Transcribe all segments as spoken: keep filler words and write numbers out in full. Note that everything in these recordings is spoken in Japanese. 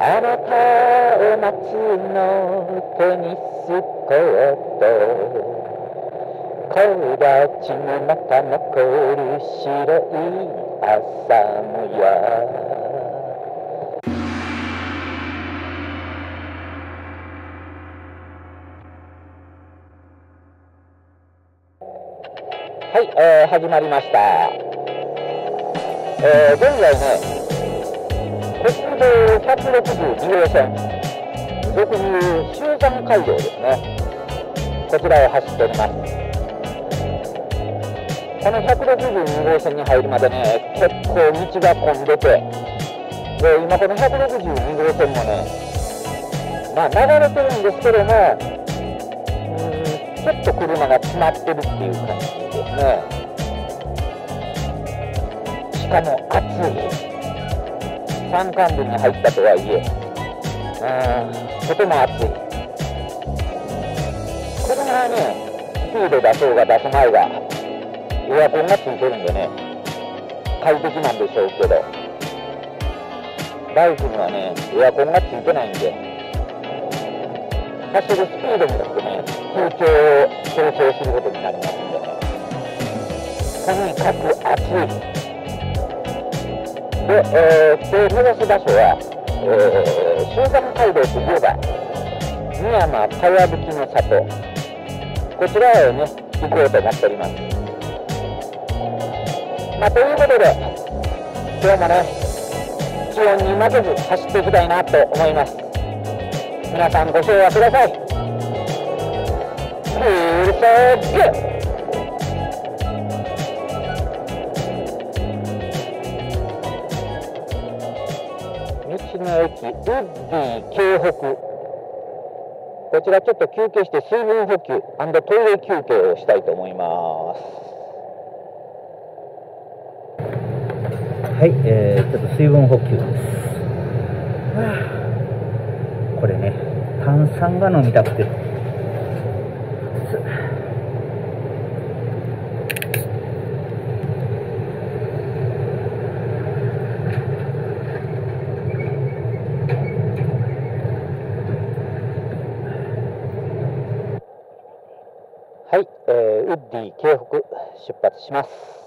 あなたを待つのテニスコート、木立の中残る白い朝もや。はい、えー、始まりました。えー、現在ね、国道ひゃくろくじゅうにごうせん、俗に言う秀山街道ですね、こちらを走っております。このひゃくろくじゅうにごうせんに入るまでね、結構道が混んでて、で今このひゃくろくじゅうにごうせんもね、まあ流れてるんですけども、ちょっと車が詰まってるっていう感じですね。しかも暑い。山間部に入ったとはいえ、うん、とても暑い。車はね、スピード出そうが出す前がエアコンがついてるんでね、快適なんでしょうけど、バイクにはね、エアコンがついてないんで、走るスピードによってね、空調を調整することになりますんでね、とにかく暑い。で、えー、今日目指す場所は、えー、秀山街道といえば、深山かやぶきの里、こちらへね、行こうと思っております。まあ、ということで、今日もね、気温に負けず走っていきたいなと思います。皆さんご唱和ください。フルソーグ道の駅ウッディ京北、こちらちょっと休憩して水分補給&トイレ休憩をしたいと思います。はい、えー、ちょっと水分補給です。はあ、これね、炭酸が飲みたくて。はい、えー、ウッディ京北出発します。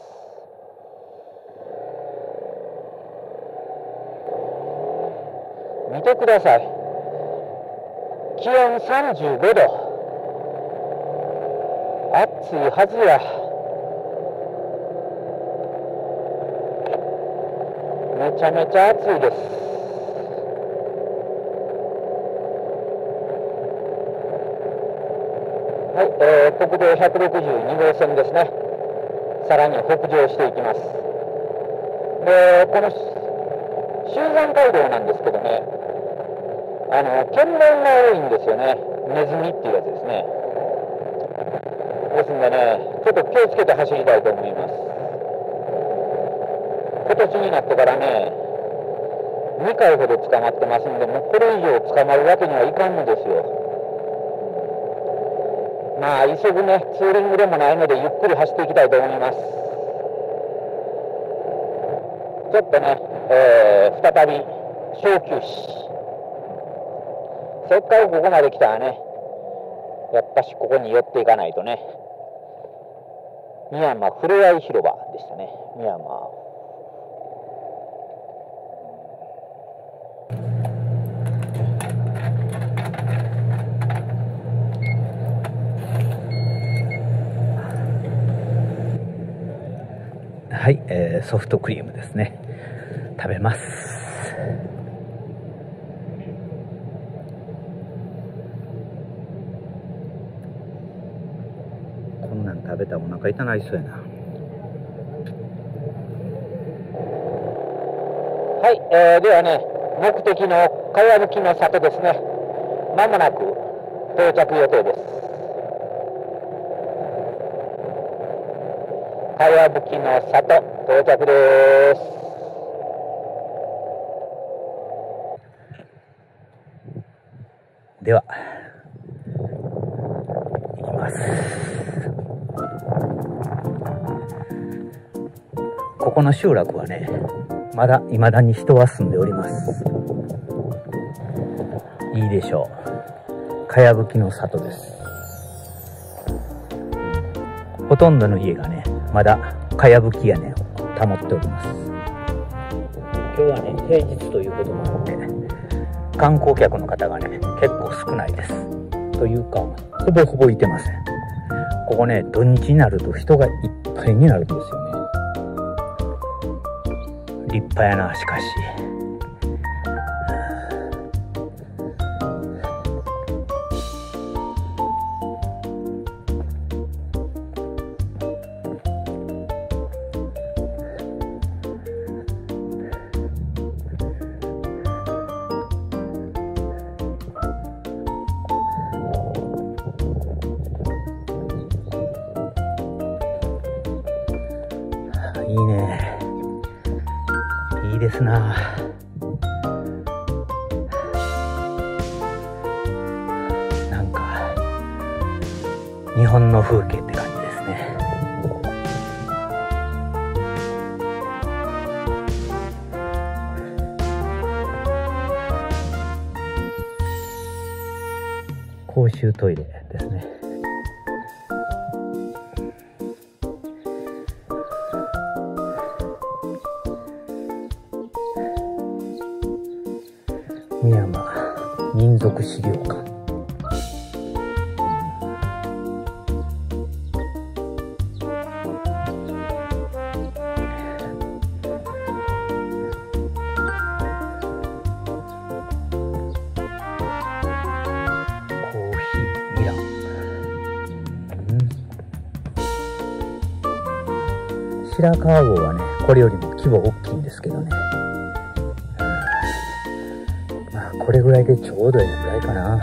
見てください。気温さんじゅうごど。暑いはずや。めちゃめちゃ暑いです。はい、えー、国道ひゃくろくじゅうにごうせんですね。さらに北上していきます。で、この秀山街道なんですけどね、あの検問が多いんですよね。ネズミっていうやつですね。ですんでね、ちょっと気をつけて走りたいと思います。今年になってからね、にかいほど捕まってますんで、もうこれ以上捕まるわけにはいかんのですよ。まあ急ぐね、ツーリングでもないのでゆっくり走っていきたいと思います。ちょっとね、えー、再び小休止。せっかくここまで来たらね、やっぱしここに寄っていかないとね。深山ふれあい広場でしたね。深山。はい、えー、ソフトクリームですね。食べます。こんなん食べたらお腹痛なりそうやな。はい、えー、ではね、目的のかやぶきの里ですね。まもなく到着予定です。かやぶきの里到着です。では行きます。ここの集落はね、まだ未だに人は住んでおります。 いいでしょう。かやぶきの里です。ほとんどの家がねまだかやぶき屋根を保っております。今日はね平日ということもあって観光客の方がね結構少ないです。というかほぼほぼいてません。ここね土日になると人がいっぱいになるんですよね。立派やな。しかしいいね。いいですな。なんか日本の風景って感じですね。公衆トイレですね。宮山民族資料館。コーヒーミラン。白川郷はねこれよりも規模大きいんですけどね。これぐらいでちょうどいいぐらいかな。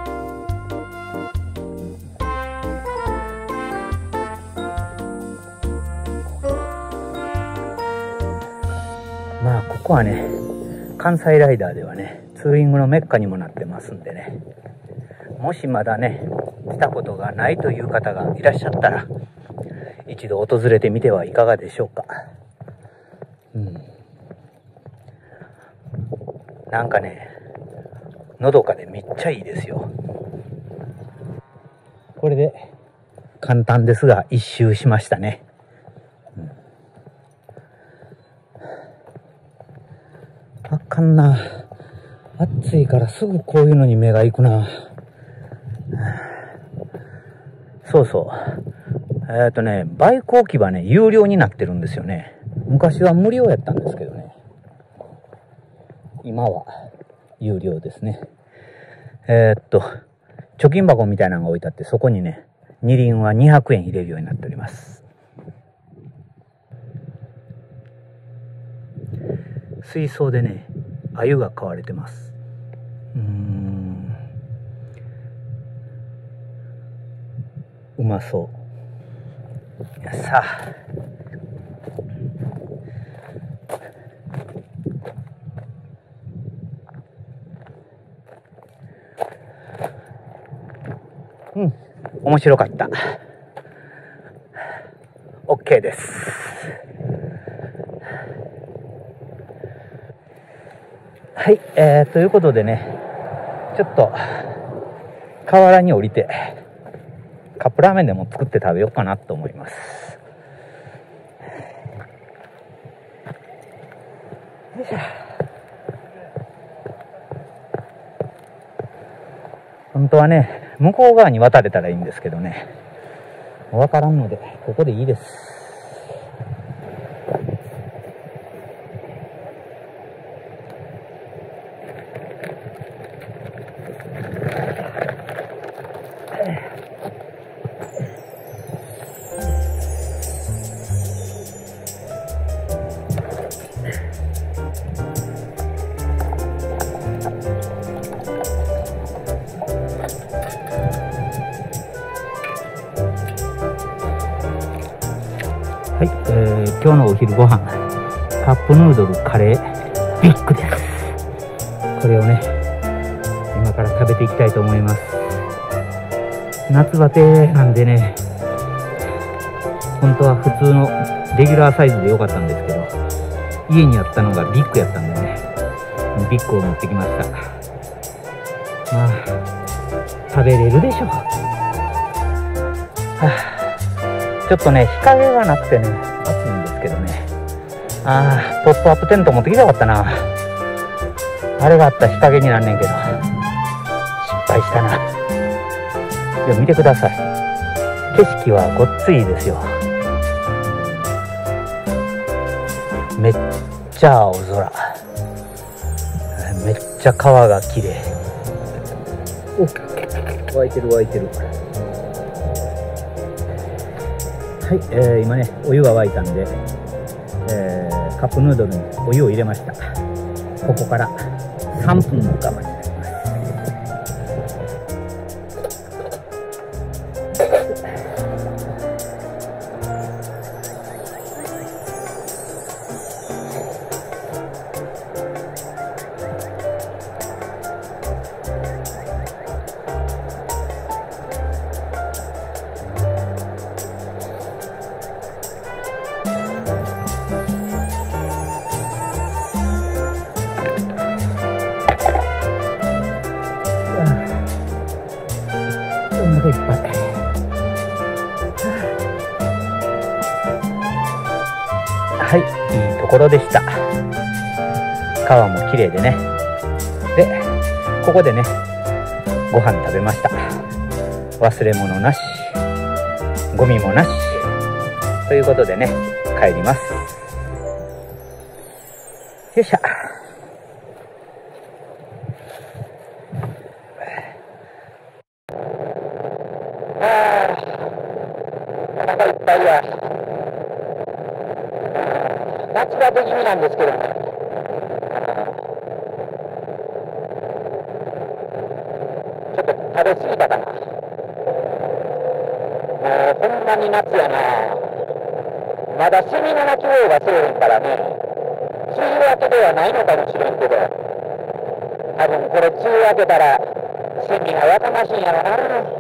まあここはね関西ライダーではねツーリングのメッカにもなってますんでね、もしまだね来たことがないという方がいらっしゃったら一度訪れてみてはいかがでしょうか。うん、なんかねのどかでめっちゃいいですよ。これで簡単ですが一周しましたね。うん、あかんな。暑いからすぐこういうのに目が行くな。そうそう。えっとね、バイク置き場ね、有料になってるんですよね。昔は無料やったんですけどね。今は有料ですね。えー、っと、貯金箱みたいなのが置いてあって、そこにね、二輪はにひゃくえん入れるようになっております。水槽でね、鮎が飼われてます。うーん。うまそう。さあ。うん、面白かった。OK です。はい、えー、ということでね、ちょっと河原に降りてカップラーメンでも作って食べようかなと思います。よいしょ。本当はね、向こう側に渡れたらいいんですけどね、わからんのでここでいいです。はい、えー、今日のお昼ご飯カップヌードルカレービッグです。これをね今から食べていきたいと思います。夏バテなんでね、本当は普通のレギュラーサイズでよかったんですけど、家にあったのがビッグやったんでね、ビッグを持ってきました。 まあ食べれるでしょう。はあ、ちょっとね日陰がなくてね暑いんですけどね。ああポップアップテント持ってきたかったな。あれがあったら日陰になんねんけど失敗したな。でも見てください、景色はごっついですよ。めっちゃ青空、めっちゃ川が綺麗。お、湧いてる湧いてる。はい、えー、今ねお湯が沸いたんで、えー、カップヌードルにお湯を入れました。ここからさんぷんの我慢になります。いっぱい。はい、いいところでした。川も綺麗でね。で、ここでね、ご飯食べました。忘れ物なし、ゴミもなし。ということでね、帰ります。よいしょ。 ああ、お腹いっぱいや。夏バテ気味なんですけどね。ちょっと食べ過ぎたかな。もうほんまに夏やな。まだセミの鳴き声がせえへんからね。梅雨明けではないのかもしれんけど、多分これ梅雨明けたらセミがやかましいんやろな。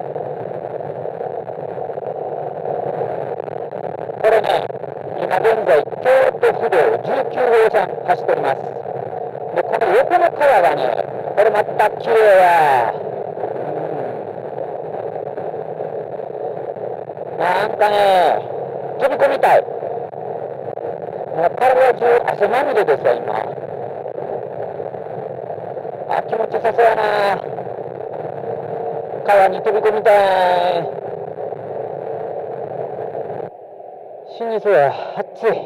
これね、今現在、京都府道じゅうきゅうごうさん走っております。で、この横の川がね、これまた綺麗や。うん、なんかね、飛び込みたい。もう体中汗まみれですよ、今。あ、気持ちよさそうやな。川に飛び込みたい。死にそうや。暑い。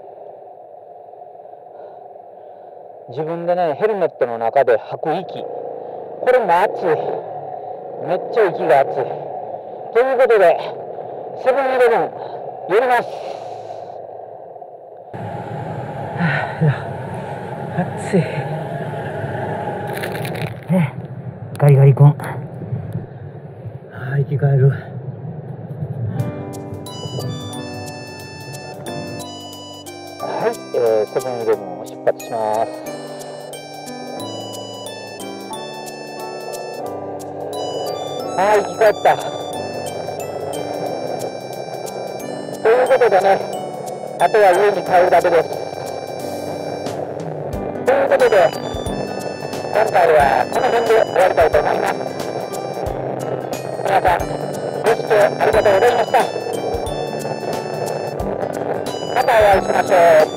自分でねヘルメットの中で吐く息、これも暑い。めっちゃ息が暑い。ということでセブンイレブン寄ります。暑いね。ガリガリコン。ああ生き返る。はい、えー、セブンイレブンを出発します。はい、生き返った。ということでね、あとは家に帰るだけです。ということで、今回はこの辺で終わりたいと思います。皆さん、ご視聴ありがとうございました。またお会いしましょう。